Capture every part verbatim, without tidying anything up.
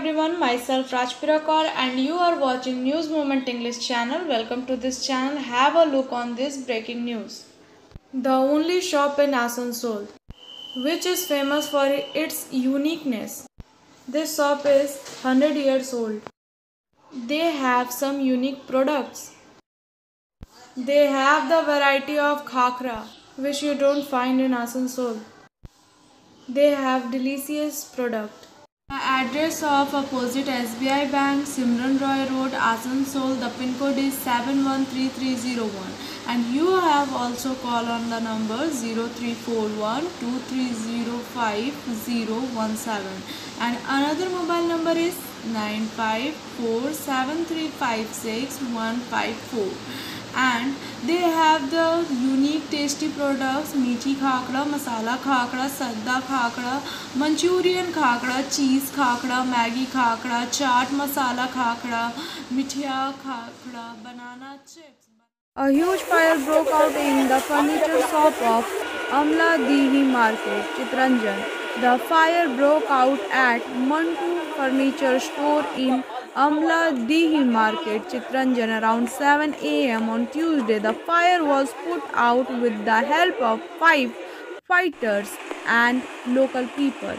everyone, myself Rajpira Kaur and you are watching News Moment English channel. Welcome to this channel. Have a look on this breaking news. The only shop in Asansol, which is famous for its uniqueness. This shop is one hundred years old. They have some unique products. They have the variety of khakra, which you don't find in Asansol. They have delicious product. The address of opposite S B I Bank, Simran Roy Road, Asansol. The pin code is seven one three three zero one, and you have also call on the number zero three four one two three zero five zero one seven, and another mobile number is nine five four seven three five six one five four. And they have the unique tasty products: meethi khakra, masala khakra, sadda khakra, Manchurian khakra, cheese khakra, Maggi khakra, chaat masala khakra, mithia khakra, banana chips. A huge fire broke out in the furniture shop of Amla Dihi Market, Chittaranjan. The fire broke out at Mantu Furniture Store in Amla Dihi Market, Chittaranjan around seven A M on Tuesday. The fire was put out with the help of five fighters and local people.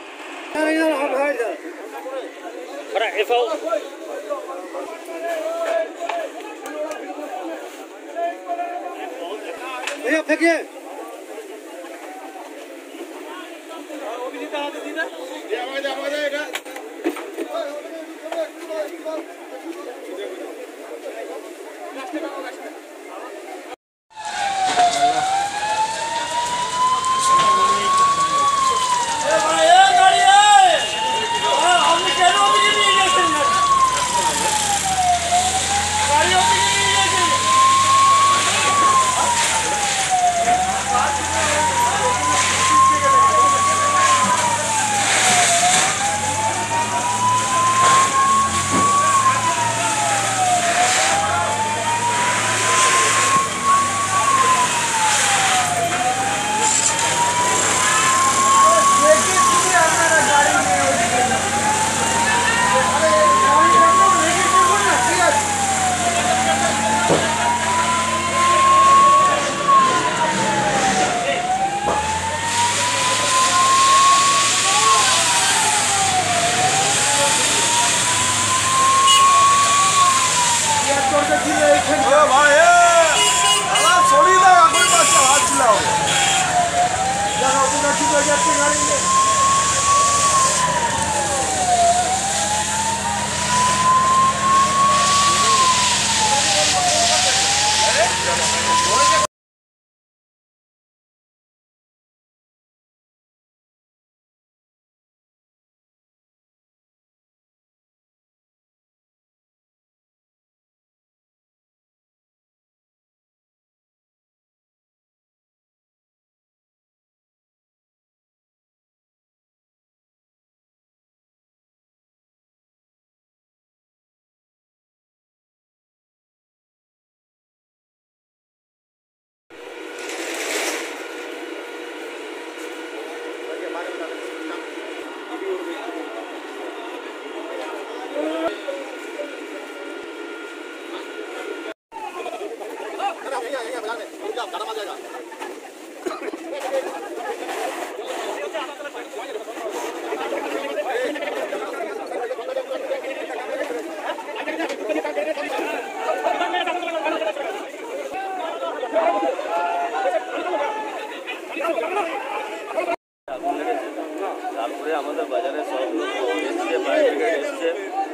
তারপরে আমাদের বাজারে সব এসছে, fire brigade এসছে,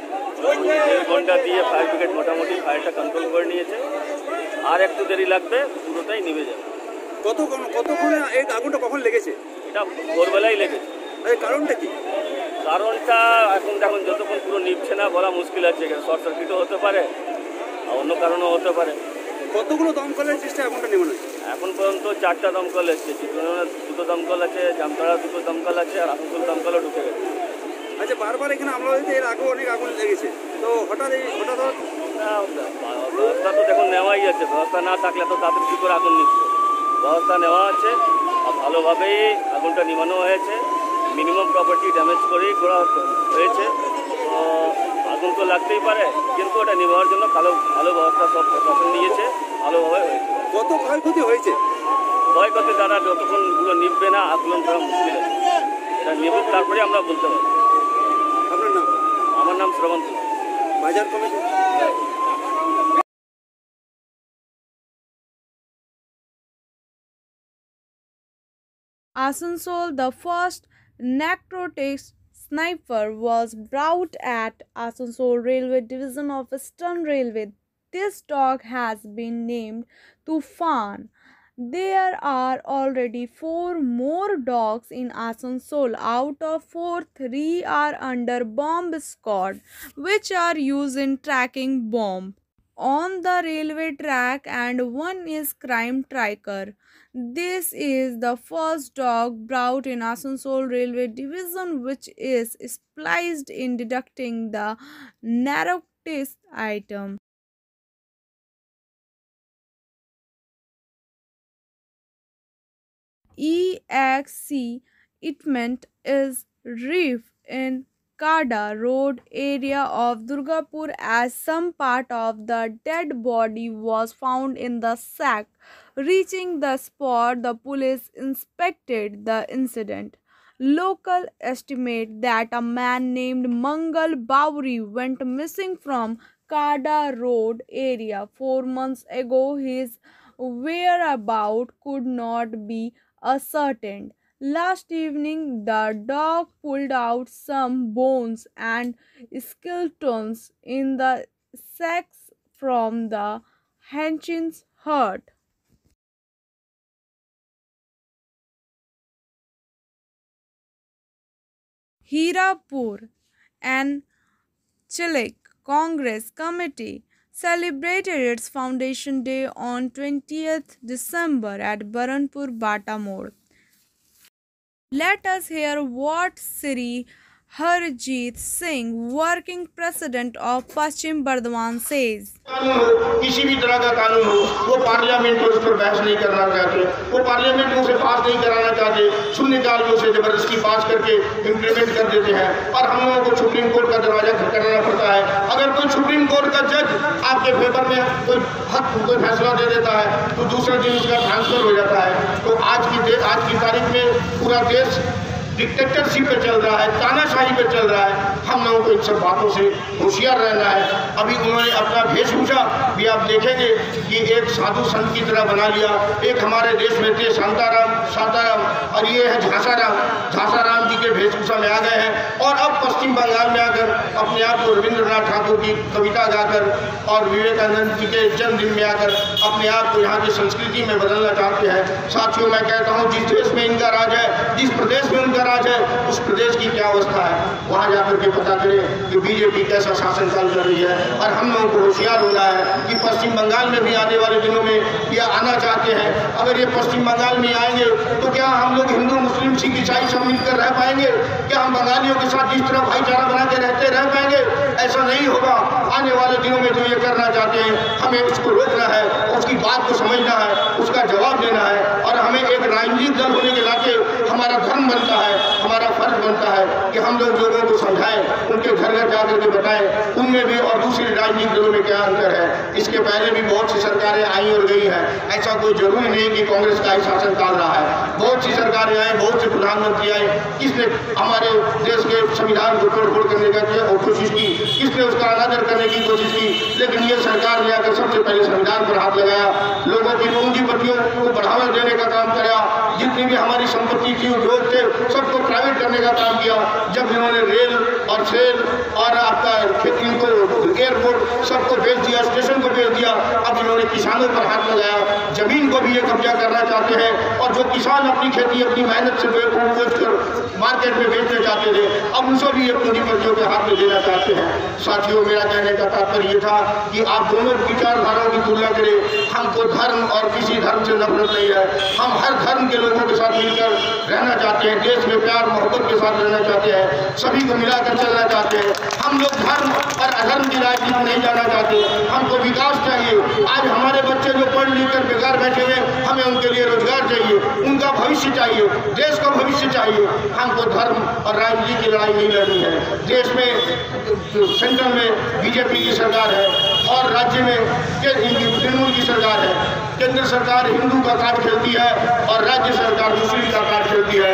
দেড় ঘন্টা দিয়ে fire brigade মোটামুটি ফায়ারটা কন্ট্রোল করে নিয়েছে। আর একটু দেরি লাগবে, পুরোটাই নিভে যাবে। কতক্ষণ কতক্ষণে এই আগুনটা কখন লেগেছে? এটা ভোরবেলায় লেগেছে। এই কারণটা কি? কারণটা এখন দেখুন যতক্ষণ পুরো নিভছে না বলা মুশকিল আছে। শর্ট সার্কিটও হতে পারে, আর অন্য কারণও হতে পারে। কতগুলো দমকলের চেষ্টা আগুনটা নেভানো হয়েছে? এখন পর্যন্ত চারটা দমকল এসছে। চিত্রনগরে দুটো দমকল আছে, জামতাড়া দুটো দমকল আছে, আর আসানসোল দমকলও ঢুকে গেছে। আচ্ছা, বারবার এখানে আমরা এর আগেও অনেক আগুন লেগেছে, তো হঠাৎ এই হঠাৎ ব্যবস্থা তো দেখুন নেওয়াই আছে। ব্যবস্থা না থাকলে তো তাদের কী করে আগুন নিচ্ছে। ব্যবস্থা নেওয়া আছে, আর ভালোভাবেই আগুনটা নিভানো হয়েছে। মিনিমাম প্রপার্টি ড্যামেজ করেই করা হয়েছে। আগুন তো লাগতেই পারে, কিন্তু ওটা নিভানোর জন্য ভালো ভালো ব্যবস্থা সব প্রশাসন নিয়েছে, ভালোভাবে হয়েছে। কত ক্ষয়ক্ষতি হয়েছে? ক্ষয়ক্ষতি দ্বারা যতক্ষণ পুরো নিববে না আগুন করা মুশকিল আছে, এটা নিবুক তারপরে আমরা বলতে পারবো। আপনার নাম? আমার নাম Shravan Kumar, bazaar committee. Asansol, the first narcotics sniper, was brought at Asansol Railway Division of Western Railway. This dog has been named Tufan. There are already four more dogs in Asansol. Out of four, three are under bomb squad, which are used in tracking bomb on the railway track, and one is crime tracker. This is the first dog brought in Asansol Railway Division which is spliced in detecting the narcotics item. E X C Itment is reef in Kada Road area of Durgapur, as some part of the dead body was found in the sack. Reaching the spot, the police inspected the incident. Local estimate that a man named Mangal Bauri went missing from Kada Road area four months ago. His whereabouts could not be ascertained. Last evening, the dog pulled out some bones and skeletons in the sacks from the Hanchin's hut. Hirapur and Chilik Congress Committee celebrated its Foundation Day on twentieth December at Baranpur Bata Mode. Let us hear what Sri Harjeet Singh, working president of Paschim Bardhaman, says. कानून हो, किसी भी तरह का कानून हो, वो parliament में उस पर बहस नहीं करना चाहते, वो पार्लियामेंट में उसे पास नहीं कराना चाहते, शून्यकाल में उसे जबरदस्ती पास करके इम्प्लीमेंट कर देते हैं और हम लोगों को सुप्रीम कोर्ट का दरवाजा खटखटाना पड़ता है। अगर कोई सुप्रीम कोर्ट का जज आपके फेवर में कोई हक कोई फैसला दे देता है तो दूसरे दिन उसका ट्रांसफर हो जाता है। तो आज की आज की तारीख में पूरा देश डिक्टेटरशिप पे चल रहा है, तानाशाही पे चल रहा है। हम लोगों को इन सब बातों से होशियार रहना है। अभी उन्होंने अपना वेशभूषा भी आप देखेंगे कि एक साधु संत की तरह बना लिया। एक हमारे देश में थे शांताराम शांताराम और ये है झांसाराम झांसाराम जी के वेशभूषा में आ गए हैं और अब पश्चिम बंगाल में आकर अपने आप को रविंद्रनाथ ठाकुर की कविता गाकर और विवेकानंद जी के जन्मदिन में आकर अपने आप को यहाँ की संस्कृति में बदलना चाहते हैं। साथियों, मैं कहता हूँ जिस देश में इनका राज है, जिस प्रदेश में उनका राज है, उस प्रदेश की क्या अवस्था है वहाँ जाकर के पता करें कि बीजेपी कैसा शासन काल कर रही है। और हम लोगों को होशियार होना है कि पश्चिम बंगाल में भी आने वाले दिनों में ये आना चाहते हैं। अगर ये पश्चिम बंगाल में आएंगे तो क्या हम लोग हिंदू मुस्लिम सिख ईसाई सब मिलकर रह पाएंगे? क्या हम बंगालियों के साथ जिस तरह भाईचारा बना के रहते रह पाएंगे? ऐसा नहीं होगा। आने वाले दिनों में जो ये करना चाहते हैं हमें उसको रोकना है, उसकी बात को समझना है, उसका जवाब देना है। और हमें एक राजनीतिक दल होने के नाते हमारा धर्म बनता है, हमारा फर्ज बनता है कि हम लोग लोगों को समझाएं, उनके घर घर जाकर के बताएं उनमें भी और दूसरी राजनीतिक दलों में क्या अंतर है। इसके पहले भी बहुत सी सरकारें आई और गई हैं, ऐसा कोई जरूरी नहीं कि कांग्रेस का ही शासन काल रहा है। बहुत सी सरकारें आए, बहुत से प्रधानमंत्री आए, किसने हमारे देश के संविधान को तोड़ फोड़ करने का कोशिश की, किसने उसका अनादर करने की कोशिश की, लेकिन ये सरकार ने आकर सबसे पहले संविधान पर हाथ लगाया, लोगों की पूंजीपतियों को बढ़ावा देने का काम किया, जितनी भी हमारी संपत्ति थी उद्योग थे सबको प्राइवेट करने का काम किया। जब इन्होंने रेल और सेल और आपका इनको एयरपोर्ट सबको बेच दिया, स्टेशन को बेच दिया, अब इन्होंने किसानों पर हाथ लगाया, जमीन को भी ये कब्जा करना चाहते हैं। और जो किसान अपनी खेती अपनी मेहनत से बेच कर मार्केट में बेचना चाहते थे अब उनसे भी ये पूंजीपतियों के हाथ में देना चाहते हैं। साथियों, मेरा कहने का तात्पर्य ये था कि आप दोनों विचारधाराओं की तुलना करें। हमको धर्म और किसी धर्म से नफरत नहीं है, हम हर धर्म के लोगों के साथ मिलकर रहना चाहते हैं, देश में प्यार मोहब्बत के साथ रहना चाहते हैं, सभी को मिलाकर चलना चाहते हैं। हम लोग धर्म और अधर्म की राजनीति नहीं जाना चाहते, हमको विकास चाहिए। आज हमारे बच्चे जो पढ़ लिख कर बेकार बैठे हुए, हमें उनके लिए रोजगार चाहिए, उनका भविष्य चाहिए, देश का भविष्य चाहिए। हमको धर्म और राजनीति की लड़ाई नहीं लड़नी है। देश में सेंट्रल में बीजेपी की सरकार है और राज्य में तृणमूल की सरकार है। केंद्र सरकार हिंदू का कार्ड खेलती है और राज्य सरकार मुस्लिम का कार्ड खेलती है।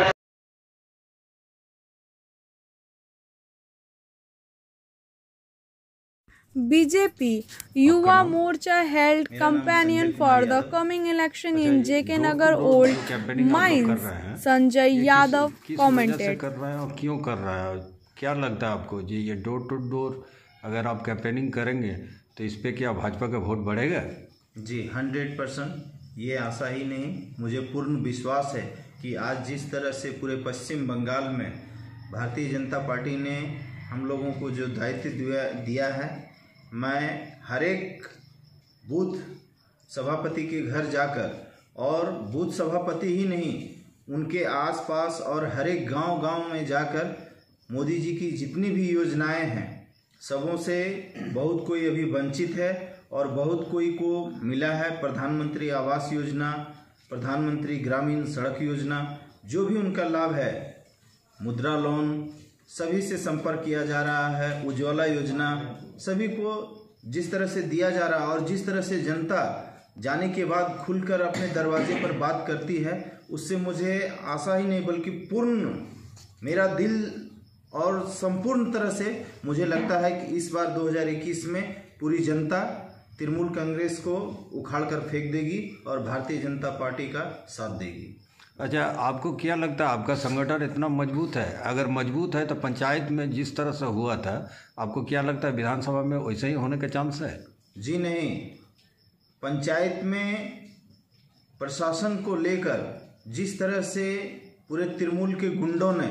B J P Yuva Morcha held companion for the coming election in J K Nagar Old Mines. Sanjay Yadav commented. कर रहा है और क्यों कर रहा है? क्या लगता है आपको जी, ये डोर टू डोर अगर आप कैंपेनिंग करेंगे तो इस पे क्या भाजपा का वोट बढ़ेगा? जी हंड्रेड परसेंट ये आशा ही नहीं, मुझे पूर्ण विश्वास है कि आज जिस तरह से पूरे पश्चिम बंगाल में भारतीय जनता पार्टी ने हम लोगों को जो दायित्व दिया दिया है, मैं हर एक बूथ सभापति के घर जाकर, और बूथ सभापति ही नहीं उनके आसपास और हर एक गांव गांव में जाकर मोदी जी की जितनी भी योजनाएं हैं सबों से बहुत कोई अभी वंचित है और बहुत कोई को मिला है। प्रधानमंत्री आवास योजना, प्रधानमंत्री ग्रामीण सड़क योजना, जो भी उनका लाभ है, मुद्रा लोन, सभी से संपर्क किया जा रहा है। उज्ज्वला योजना सभी को जिस तरह से दिया जा रहा है और जिस तरह से जनता जाने के बाद खुलकर अपने दरवाजे पर बात करती है, उससे मुझे आशा ही नहीं बल्कि पूर्ण मेरा दिल और संपूर्ण तरह से मुझे लगता है कि इस बार दो हज़ार इक्कीस में पूरी जनता तृणमूल कांग्रेस को उखाड़ कर फेंक देगी और भारतीय जनता पार्टी का साथ देगी। अच्छा, आपको क्या लगता है आपका संगठन इतना मजबूत है? अगर मजबूत है तो पंचायत में जिस तरह से हुआ था, आपको क्या लगता है विधानसभा में वैसे ही होने का चांस है? जी नहीं, पंचायत में प्रशासन को लेकर जिस तरह से पूरे तृणमूल के गुंडों ने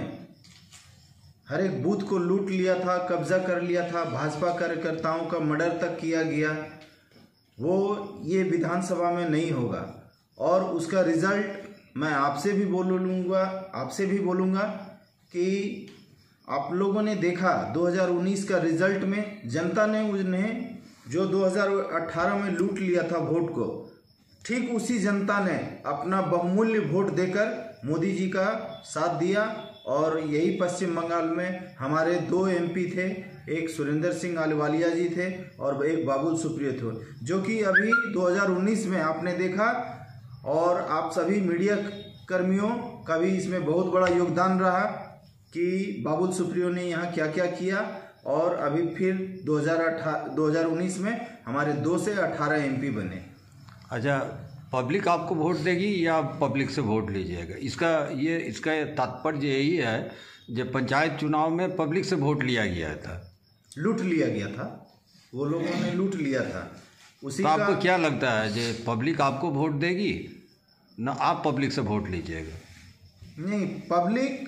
हर एक बूथ को लूट लिया था, कब्जा कर लिया था, भाजपा कार्यकर्ताओं का मर्डर तक किया गया, वो ये विधानसभा में नहीं होगा। और उसका रिजल्ट मैं आपसे भी बोलूँगा आपसे भी बोलूँगा कि आप लोगों ने देखा दो हज़ार उन्नीस का रिजल्ट में जनता ने उन्हें जो दो हज़ार अठारह में लूट लिया था वोट को, ठीक उसी जनता ने अपना बहुमूल्य वोट देकर मोदी जी का साथ दिया। और यही पश्चिम बंगाल में हमारे दो एमपी थे, एक सुरेंद्र सिंह अहलूवालिया जी थे और एक बाबुल सुप्रियो थे, जो कि अभी दो हज़ार उन्नीस में आपने देखा। और आप सभी मीडिया कर्मियों का भी इसमें बहुत बड़ा योगदान रहा कि बाबुल सुप्रियो ने यहाँ क्या क्या किया। और अभी फिर दो हज़ार उन्नीस में हमारे दो से अठारह एमपी बने। अच्छा, पब्लिक आपको वोट देगी या पब्लिक से वोट लीजिएगा? इसका ये इसका तात्पर्य यही है जब पंचायत चुनाव में पब्लिक से वोट लिया गया था, लूट लिया गया था, वो लोगों ने लूट लिया था उसी तो आपको का... क्या लगता है जो पब्लिक आपको वोट देगी ना आप पब्लिक से वोट लीजिएगा? नहीं, public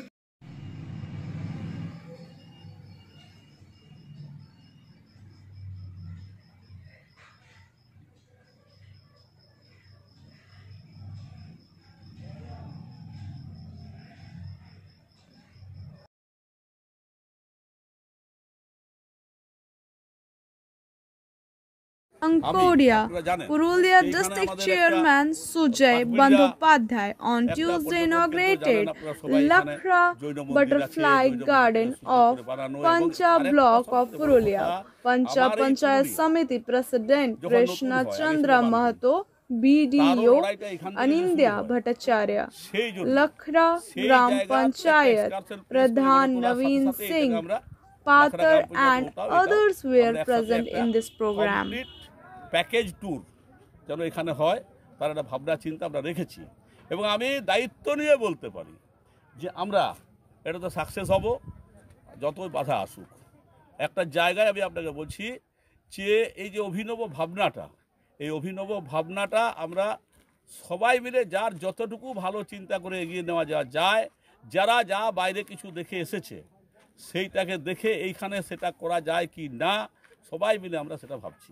Ankodia, Purulia District Chairman Sujay Bandhopadhyay on Tuesday inaugurated Lakhra Butterfly Garden of Pancha Block of Purulia. Pancha Panchayat Samiti President Krishna Chandra Mahato, B D O Anindya Bhattacharya, Lakhra Gram Panchayat Pradhan Naveen Singh Pathar and others were present in this program. Package tour যেন এখানে হয় তার একটা ভাবনা চিন্তা আমরা রেখেছি এবং আমি দায়িত্ব নিয়ে বলতে পারি যে আমরা এটাতে সাকসেস হব যতই বাধা আসুক। একটা জায়গায় আমি আপনাকে বলছি যে এই যে অভিনব ভাবনাটা, এই অভিনব ভাবনাটা আমরা সবাই মিলে যার যতটুকু ভালো চিন্তা করে এগিয়ে নেওয়া যায়, যারা যা বাইরে কিছু দেখে এসেছে সেইটাকে দেখে এইখানে সেটা করা যায় কি না সবাই মিলে আমরা সেটা ভাবছি।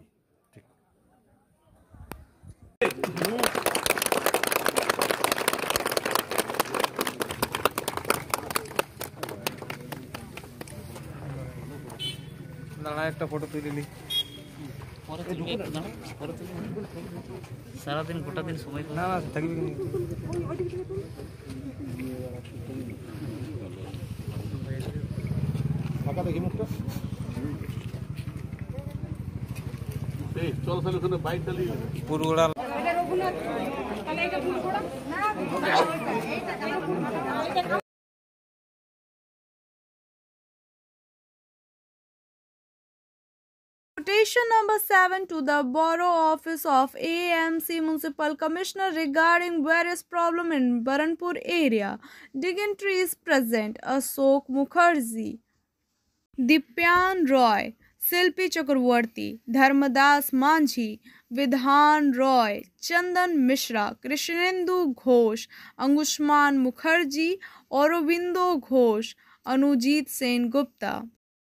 দাঁড়া একটা ফটো তুলে নি। পরে তুমি একটু দাঁড়াও, পরে তুমি সারাদিন গোটা দিন সময় পাবে। না না থাকবি না। ফাঁকা দেখি মুখটা। এই চলো তাহলে ওখানে বাইক চালিয়ে পুরোটা Notation number seven to the Borough Office of A M C Municipal Commissioner regarding various problems in Baranpur area. Dignitary is present. Ashok Mukherjee, Dipyan Roy, Silpi Chakravarti, Dharmadas Manjhi, Vidhan Roy, Chandan Mishra, Krishnendu Ghosh, Angushman Mukherjee, Aurobindo Ghosh, Anujit Sen Gupta.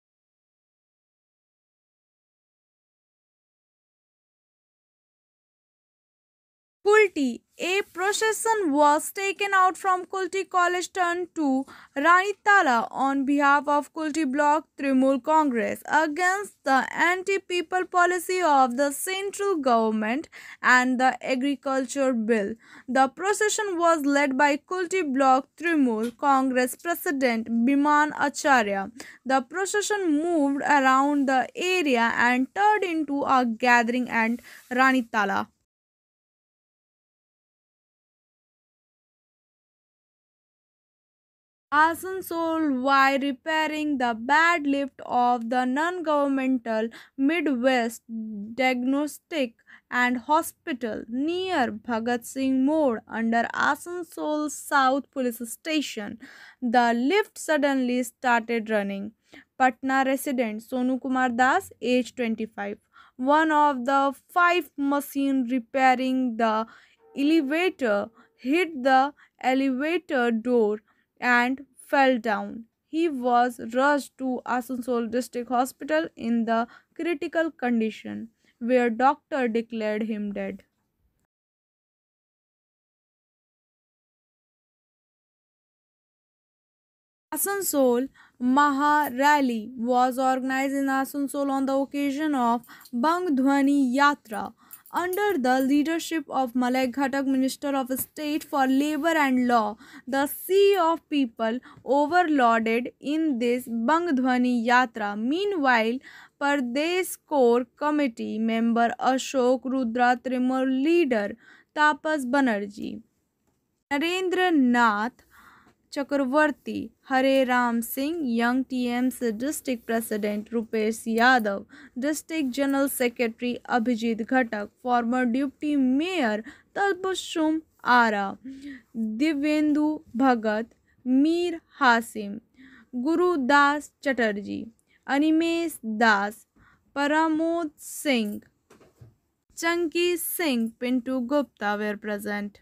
Kulti. A procession was taken out from Kulti College Turn to Ranitala on behalf of Kulti Block Trinamool Congress against the anti-people policy of the central government and the agriculture bill. The procession was led by Kulti Block Trinamool Congress President Biman Acharya. The procession moved around the area and turned into a gathering at Ranitala. Asansol, while repairing the bad lift of the non-governmental Midwest Diagnostic and Hospital near Bhagat Singh Mode under Asansol South Police Station, the lift suddenly started running. Patna resident Sonu Kumar Das, age twenty-five, one of the five machines repairing the elevator, hit the elevator door and fell down. He was rushed to Asansol District Hospital in the critical condition, where doctor declared him dead. Asansol Maha Rally was organized in Asansol on the occasion of Bang Dhwani Yatra under the leadership of Malay Ghatak, Minister of State for Labour and Law. The sea of people overloaded in this Bang Dhwani Yatra. Meanwhile, Pradesh Core Committee member Ashok Rudra Trinamool leader Tapas Banerjee, Narendra Nath Chakravarti, Hare Ram Singh, Young T M C District President Rupesh Yadav, District General Secretary Abhijit Ghatak, former Deputy Mayor Talbashum Ara, Divyendu Bhagat, Mir Hasim, Guru Das Chatterjee, Animesh Das, Paramod Singh, Chunky Singh, Pintu Gupta were present.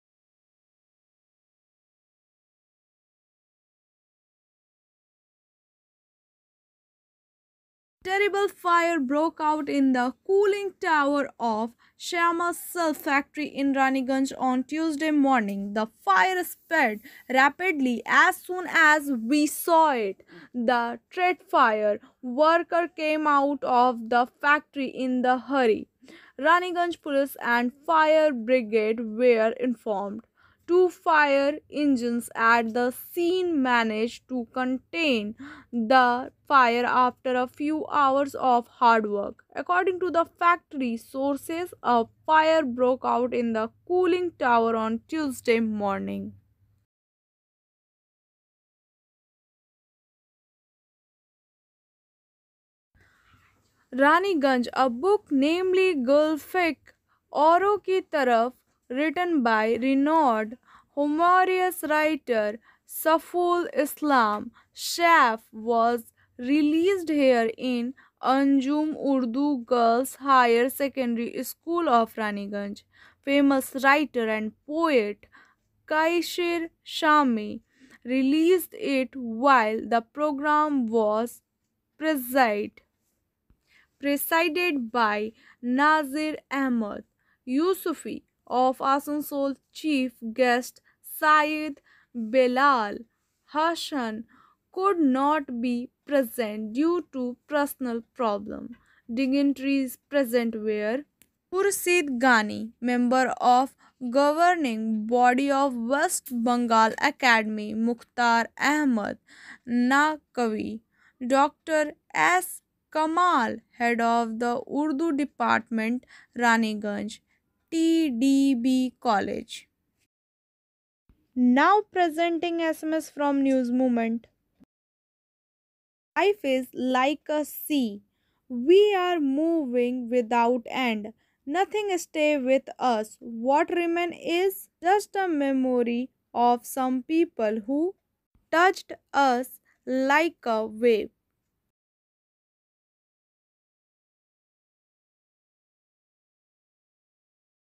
Terrible fire broke out in the cooling tower of Shyama Cell factory in Raniganj on Tuesday morning. The fire spread rapidly as soon as we saw it. The threat fire worker came out of the factory in the hurry. Raniganj police and fire brigade were informed. Two fire engines at the scene managed to contain the fire after a few hours of hard work. According to the factory sources, a fire broke out in the cooling tower on Tuesday morning. Raniganj, a book namely Gulfiq Auro Ki Taraf, written by renowned humorous writer Saiful Islam Saif, was released here in Anjum Urdu Girls Higher Secondary School of Raniganj. Famous writer and poet Kaishir Shami released it while the program was presided presided by Nazir Ahmad Yusufi of Asansol. Chief guest Syed Belal Hassan could not be present due to personal problem. dignitaries present were Khurshid Ghani, member of governing body of West Bengal Academy, Mukhtar Ahmad Naqvi, Doctor S. Kamal, head of the Urdu department, Raniganj, T D B College. Now presenting S M S from News Movement. Life is like a sea. We are moving without end. Nothing stays with us. What remains is just a memory of some people who touched us like a wave.